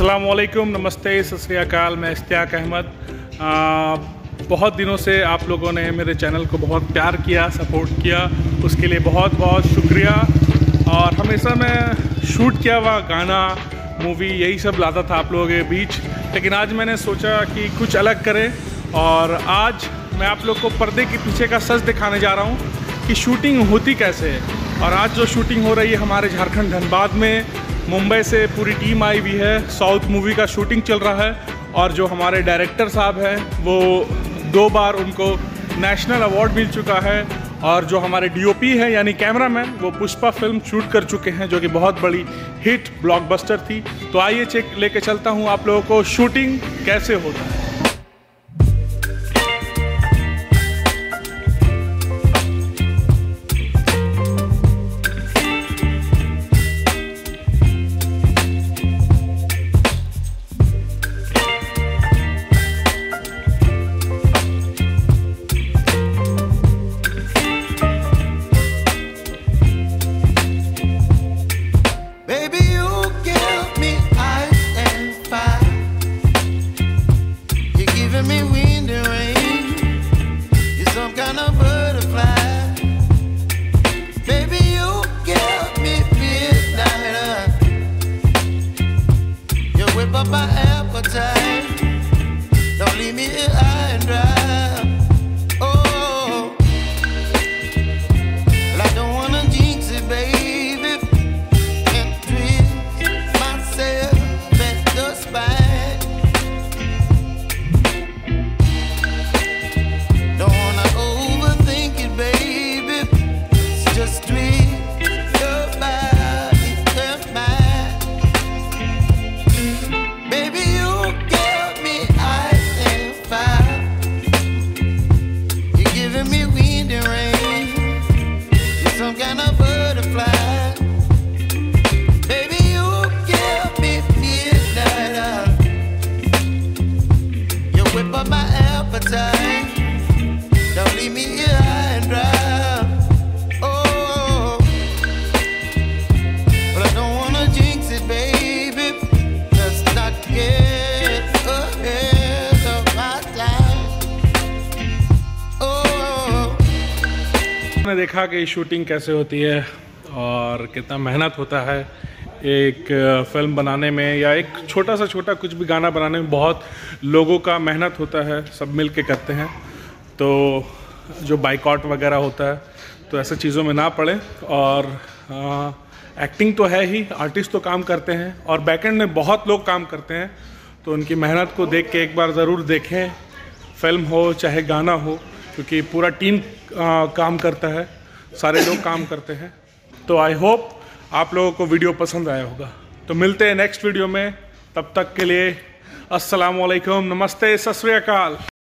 अस्सलाम वालेकुम, नमस्ते, सत श्री अकाल। मैं इश्तियाक अहमद। बहुत दिनों से आप लोगों ने मेरे चैनल को बहुत प्यार किया, सपोर्ट किया, उसके लिए बहुत बहुत शुक्रिया। और हमेशा मैं शूट किया हुआ गाना, मूवी, यही सब लाता था आप लोगों के बीच, लेकिन आज मैंने सोचा कि कुछ अलग करें। और आज मैं आप लोग को पर्दे के पीछे का सच दिखाने जा रहा हूँ कि शूटिंग होती कैसे है। और आज जो शूटिंग हो रही है हमारे झारखंड धनबाद में, मुंबई से पूरी टीम आई हुई है। साउथ मूवी का शूटिंग चल रहा है और जो हमारे डायरेक्टर साहब हैं वो 2 बार उनको नेशनल अवार्ड मिल चुका है। और जो हमारे डीओपी हैं यानी कैमरामैन, वो पुष्पा फिल्म शूट कर चुके हैं जो कि बहुत बड़ी हिट ब्लॉकबस्टर थी। तो आइए चेक लेके चलता हूँ आप लोगों को शूटिंग कैसे होता है। My appetite, don't leave me here high and dry. Oh, well, I don't wanna jinx it, baby, and twist myself at the spine. Don't wanna overthink it, baby, it's just twist your body and mine. Baby, you give me ice and fire. You're giving me wind and rain. You're some kind of butterfly. Baby, you give me midnight. You whip up my appetite. Don't leave me here high and dry. Oh, but I don't wanna jinx it, baby. मैंने देखा कि shooting कैसे होती है और कितना मेहनत होता है एक फिल्म बनाने में, या एक छोटा सा छोटा कुछ भी गाना बनाने में बहुत लोगों का मेहनत होता है, सब मिल के करते हैं। तो जो बाइकआउट वगैरह होता है तो ऐसे चीज़ों में ना पड़े। और एक्टिंग तो है ही, आर्टिस्ट तो काम करते हैं और बैकएंड में बहुत लोग काम करते हैं। तो उनकी मेहनत को देख के एक बार ज़रूर देखें, फिल्म हो चाहे गाना हो, क्योंकि पूरा टीम काम करता है, सारे लोग काम करते हैं। तो आई होप आप लोगों को वीडियो पसंद आया होगा। तो मिलते हैं नेक्स्ट वीडियो में, तब तक के लिए अस्सलाम वालेकुम, नमस्ते, सत श्री अकाल।